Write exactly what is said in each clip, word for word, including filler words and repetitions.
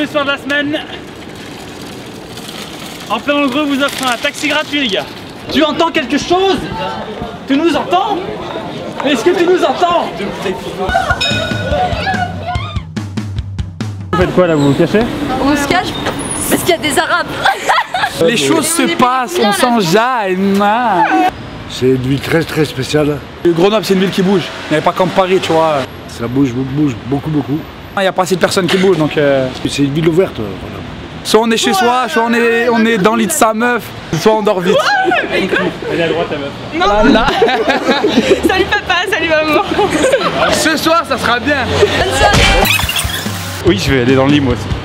premier soir de la semaine. En plein Langres vous offre un taxi gratuit les gars. Tu entends quelque chose? Tu nous entends? Est-ce que tu nous entends? Vous faites quoi là, vous vous cachez? On se cache parce qu'il y a des Arabes. Les choses se passent, on s'enjaille. C'est une ville très très spéciale. Grenoble, c'est une ville qui bouge. Il n'y avait pas comme Paris, tu vois. Ça bouge, bouge beaucoup beaucoup. Il n'y a pas assez de personnes qui bougent, donc... Euh... C'est une ville ouverte. Voilà. Soit on est chez soi, soit on est, on est dans le lit de sa meuf, soit on dort vite. Elle est à droite ta meuf. Non, là. Salut papa, salut maman. Ce soir, ça sera bien. Bonne soirée. Oui, je vais aller dans le lit moi aussi.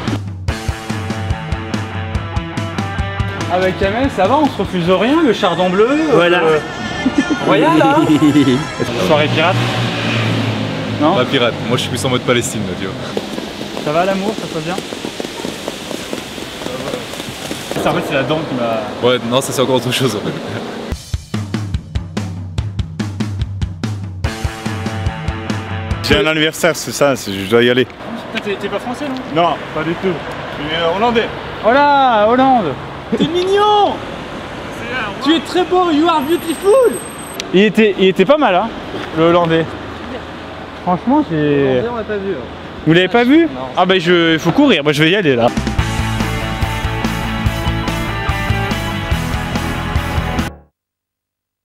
Avec Kamel, ça va, on se refuse rien, le chardon bleu. Voilà. Euh... Royal là. Soirée pirate. Non? Pas pirate, moi je suis plus en mode Palestine là, tu vois. Ça va l'amour, ça se passe bien? En fait c'est la dent qui m'a... Ouais, non, ça c'est encore autre chose en fait. J'ai un anniversaire, c'est ça, je dois y aller. T'es pas français non? Non, pas du tout. Je suis hollandais. Oh là, Hollande. T'es mignon. Tu es très beau, you are beautiful. Il était, il était pas mal hein, le hollandais. Franchement j'ai... On l'a pas vu. Hein. Vous l'avez pas vu? Non. Ah bah je, il faut courir, moi je vais y aller là.